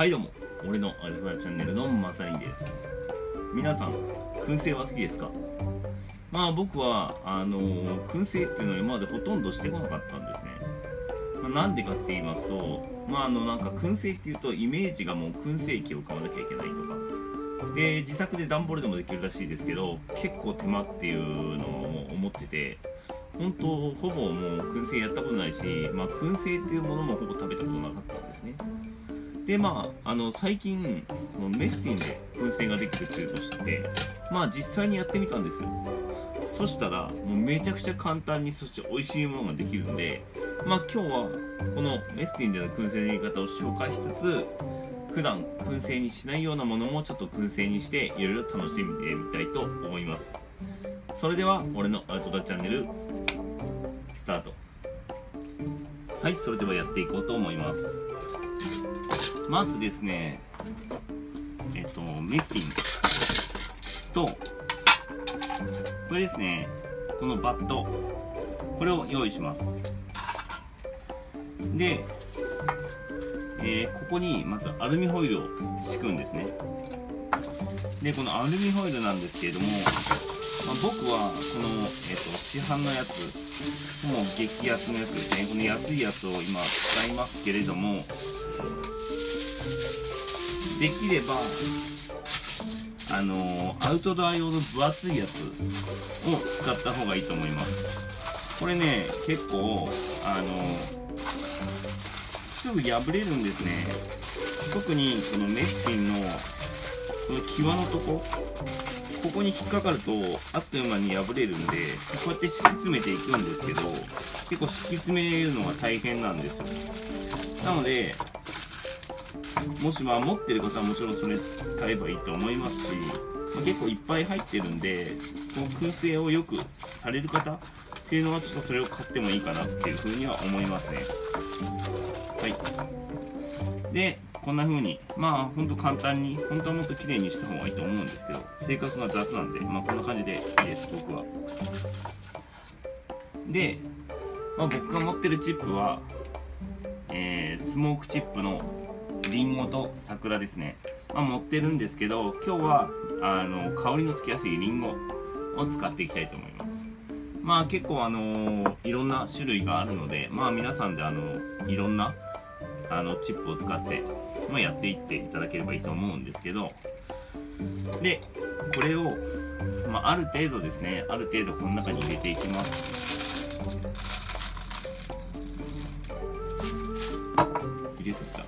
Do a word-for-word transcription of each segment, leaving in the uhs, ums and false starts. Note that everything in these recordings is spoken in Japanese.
はいどうも、俺のアルファチャンネルのまさにです。皆さん、燻製は好きですか？まあ僕はあのー、燻製っていうのを今までほとんどしてこなかったんですね。まあ、なんでかって言いますと、まああのなんか燻製っていうとイメージがもう燻製機を買わなきゃいけないとかで、自作で段ボールでもできるらしいですけど、結構手間っていうのを思ってて、本当ほぼもう燻製やったことないし、まあ燻製っていうものもほぼ食べたことなかったんですね。でまあ、あの最近このメスティンで燻製ができるっていうのを知って、まあ実際にやってみたんですよ。そしたらもうめちゃくちゃ簡単に、そして美味しいものができるんで、まあ今日はこのメスティンでの燻製のやり方を紹介しつつ、普段燻製にしないようなものもちょっと燻製にしていろいろ楽しんでみたいと思います。それでは俺のアウトドアチャンネルスタート。はい、それではやっていこうと思います。まずですね、えっとメスティンとこれですね、このバット、これを用意します。で、えー、ここにまずアルミホイルを敷くんですね。でこのアルミホイルなんですけれども、まあ、僕はこの、えー、と市販のやつ、もう激安のやつですね。この安いやつを今使いますけれども、できればあのー、アウトドア用の分厚いやつを使った方がいいと思います。これね、結構あのー、すぐ破れるんですね。特にこのメスティンのこの際のとこ、ここに引っかかるとあっという間に破れるんで、こうやって敷き詰めていくんですけど、結構敷き詰めるのが大変なんですよ。なのでもしまあ持ってる方はもちろんそれ使えばいいと思いますし、まあ、結構いっぱい入ってるんで、この燻製をよくされる方っていうのはちょっとそれを買ってもいいかなっていうふうには思いますね。はい。でこんな風にまあほんと簡単に、本当はもっと綺麗にした方がいいと思うんですけど、性格が雑なんで、まあこんな感じでいいです、僕は。で、まあ、僕が持ってるチップは、えー、スモークチップのリンゴと桜ですね。まあ、持ってるんですけど、今日はあの香りのつきやすいリンゴを使っていきたいと思います。まあ結構あのー、いろんな種類があるので、まあ皆さんであのいろんなあのチップを使って、まあ、やっていっていただければいいと思うんですけど、でこれを、まあ、ある程度ですね、ある程度この中に入れていきます。入れすぎた。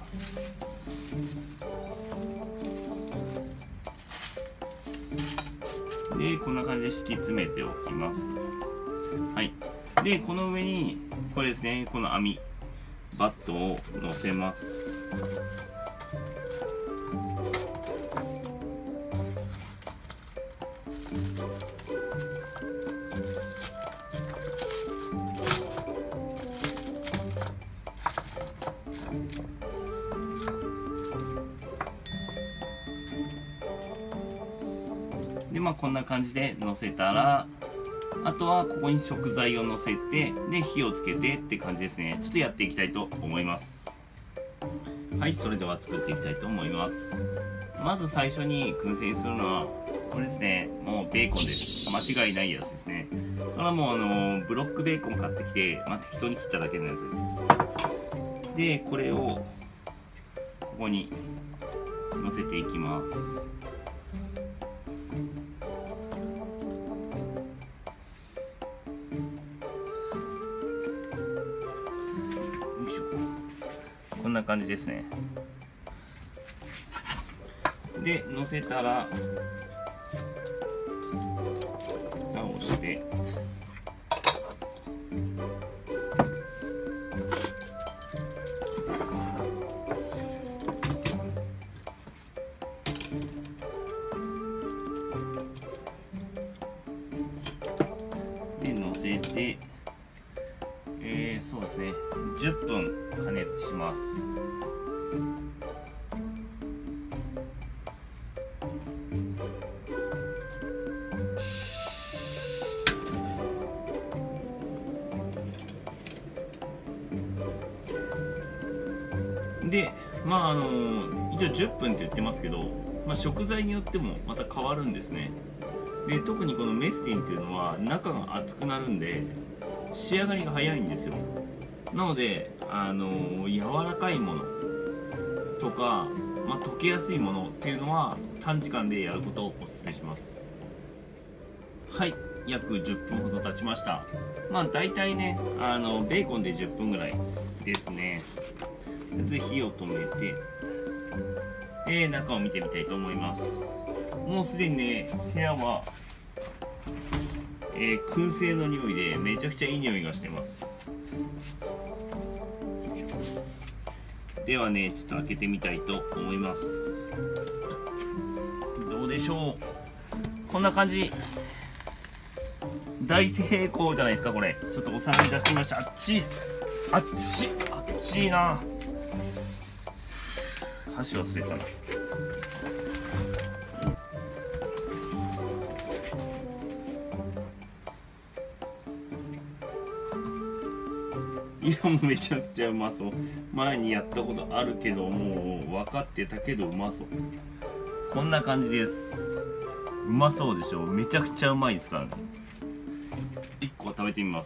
でこんな感じで敷き詰めておきます。はい。でこの上にこれですね、この網バットを乗せます。でまあこんな感じで乗せたら、あとはここに食材を乗せて、で火をつけてって感じですね。ちょっとやっていきたいと思います。はい、それでは作っていきたいと思います。まず最初に燻製するのはこれですね。もうベーコンです。間違いないやつですね。これはもうあのブロックベーコン買ってきて、まあ、適当に切っただけのやつです。でこれをここに乗せていきます。こんな感じですね。で乗せたら蓋をしてで乗せて、えー、そうですね、じゅっぷん加熱します。でまああの一応じゅっぷんって言ってますけど、まあ、食材によってもまた変わるんですね。で特にこのメスティンっていうのは中が熱くなるんで仕上がりが早いんですよ。なので、あのー、柔らかいものとか、まあ、溶けやすいものっていうのは短時間でやることをおすすめします。はい、約じゅっぷんほど経ちました。まあ大体ね、あのベーコンでじゅっぷんぐらいですね。で火を止めて、えー、中を見てみたいと思います。もうすでにね、部屋は、えー、燻製の匂いでめちゃくちゃいい匂いがしてます。ではね、ちょっと開けてみたいと思います。どうでしょう。こんな感じ。大成功じゃないですか、これ。ちょっとお皿に出してみました。あっちいあっちあっちいな。箸忘れたな。いや、もうめちゃくちゃうまそう。前にやったことあるけど、もう分かってたけどうまそう。こんな感じです。うまそうでしょ。めちゃくちゃうまいですからね。いっこ食べてみます。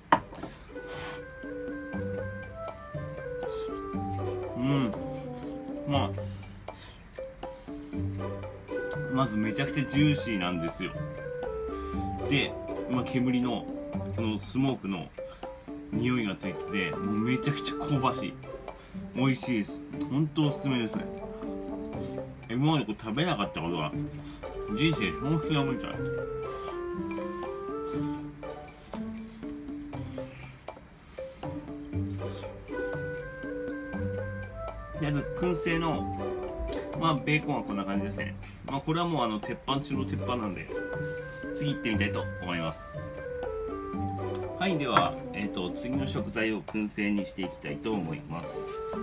うん、まあまずめちゃくちゃジューシーなんですよ。で、まあ、煙のこのスモークの匂いがついてて、もうめちゃくちゃ香ばしい。美味しいです。本当おすすめですね。今までこう食べなかったことが人生損失やみたい。まず燻製の、まあ、ベーコンはこんな感じですね。まあ、これはもうあの鉄板中の鉄板なんで、次行ってみたいと思います。はい、では、えーと、次の食材を燻製にしていきたいと思います。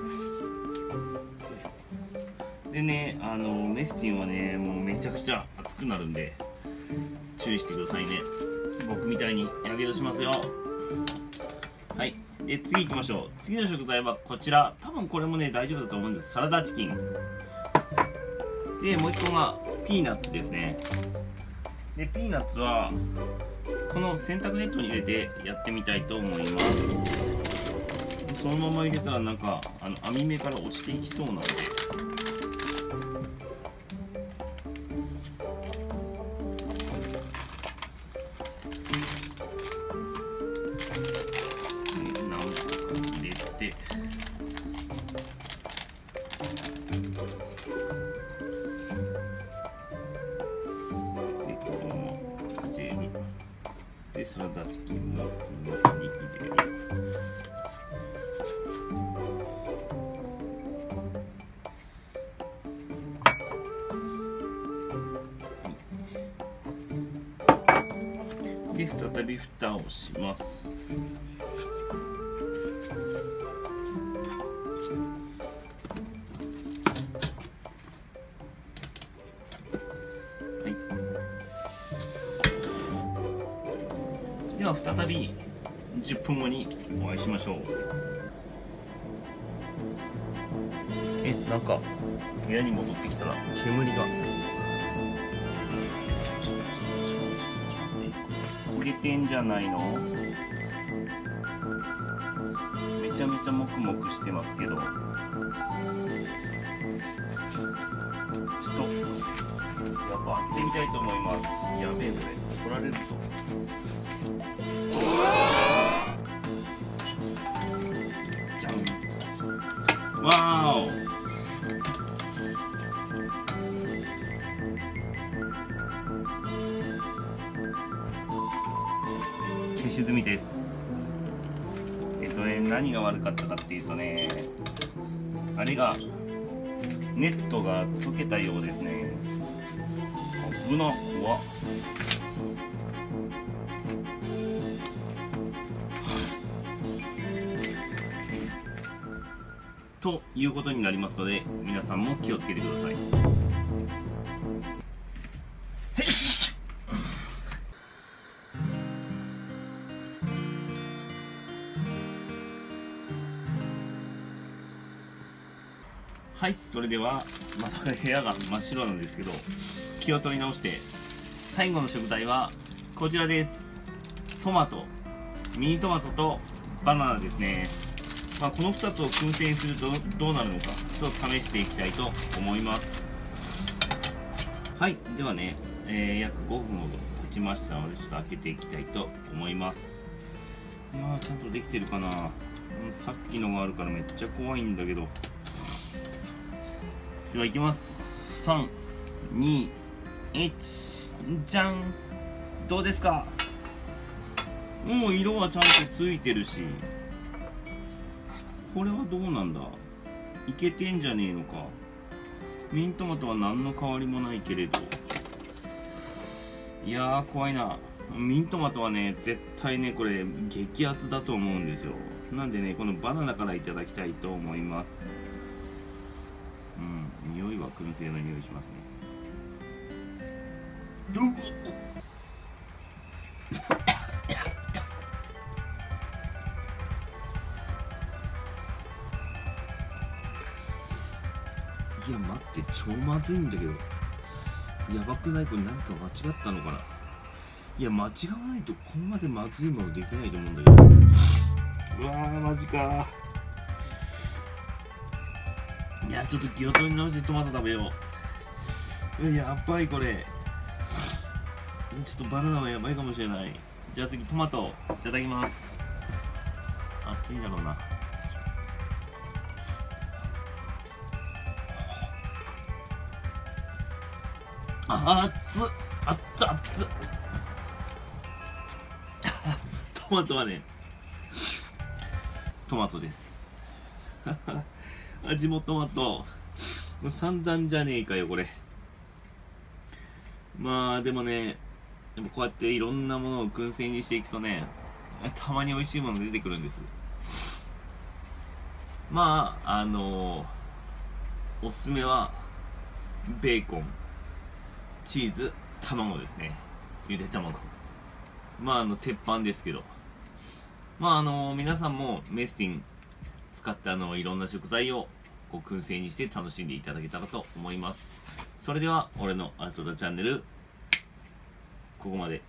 でね、あのメスティンはね、もうめちゃくちゃ熱くなるんで注意してくださいね。僕みたいにやけどしますよ。はい、で次行きましょう。次の食材はこちら。多分これもね大丈夫だと思うんです。サラダチキンで、もう一個がピーナッツですね。でピーナッツはこの洗濯ネットに入れてやってみたいと思います。そのまま入れたらなんかあの網目から落ちていきそうなので、何個か入れて、でこれも入れる。でサラダチキンもこの中に入れる。で再び蓋をします。はい、では再びじゅっぷんごにお会いしましょう。え、なんか部屋に戻ってきたら煙が焦げてんじゃないの？めちゃめちゃモクモクしてますけど、ちょっとやっぱ開けてみたいと思います。やべえ、これ怒られるぞ。じゃん。わーお。消し済みです。えっとね、何が悪かったかっていうとね、あれがネットが溶けたようですね。危な、怖っ。ということになりますので、皆さんも気をつけてください。 はい、それではまた部屋が真っ白なんですけど、気を取り直して最後の食材はこちらです。トマト、ミニトマトとバナナですね。まあ、このふたつを燻製にするとどうなるのかちょっと試していきたいと思います。はい、ではね、えー、約ごふんほど経ちましたのでちょっと開けていきたいと思います。まあちゃんとできてるかな。さっきのがあるからめっちゃ怖いんだけど。ではいきます。さん、に、いち、じゃん。どうですか？もう色はちゃんとついてるし、これはどうなんだ？いけてんじゃねえのか。ミニトマトは何の変わりもないけれど、いやー怖いな。ミニトマトはね絶対ねこれ激アツだと思うんですよ。なんでねこのバナナからいただきたいと思います。うん、匂いは燻製の匂いしますね。いや待って、超まずいんだけど。やばくない？これ何か間違ったのかな。いや間違わないとこんまでまずいものできないと思うんだけど。うわーマジかー。いやちょっと気を取り直してトマト食べよう。やばいこれ。ちょっとバナナはやばいかもしれない。じゃあ次トマトいただきます。熱いだろうな。あ熱っ熱っ熱っトマトはねトマトです味もトマト。もう散々じゃねえかよこれ。まあでもね、でもこうやっていろんなものを燻製にしていくとね、たまに美味しいもの出てくるんです。まああのー、おすすめはベーコン、チーズ、卵ですね。ゆで卵。まああの鉄板ですけど、まああのー、皆さんもメスティン使ってあのいろんな食材をこう燻製にして楽しんでいただけたらと思います。それでは俺のアウトドアチャンネルここまで。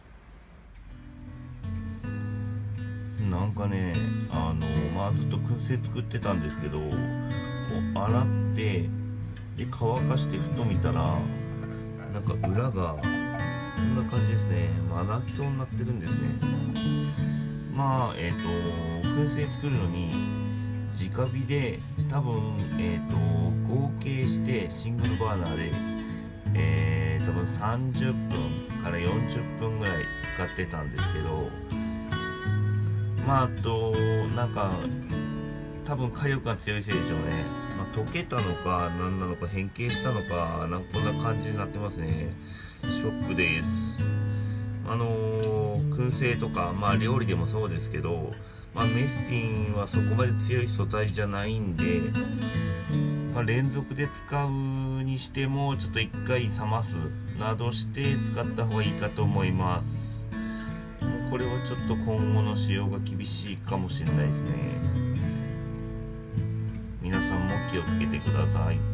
なんかねあのまあずっと燻製作ってたんですけど、こう洗ってで乾かしてふと見たらなんか裏がこんな感じですね。まあ泣きそうになってるんですね。まあえっ、ー、と燻製作るのに直火で多分えっ、ー、と合計してシングルバーナーでえー、多分さんじゅっぷんからよんじゅっぷんぐらい使ってたんですけど、まああとなんか多分火力が強いせいでしょうね。まあ、溶けたのか何なのか変形したのかなんかこんな感じになってますね。ショックです。あのー、燻製とかまあ料理でもそうですけど、まあ、メスティンはそこまで強い素材じゃないんで、まあ、連続で使うにしてもちょっと一回冷ますなどして使った方がいいかと思います。これはちょっと今後の使用が厳しいかもしれないですね。皆さんも気をつけてください。